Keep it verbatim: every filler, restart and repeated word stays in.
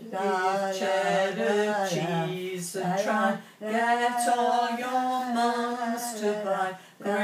with cheddar cheese and try get all your mums to buy.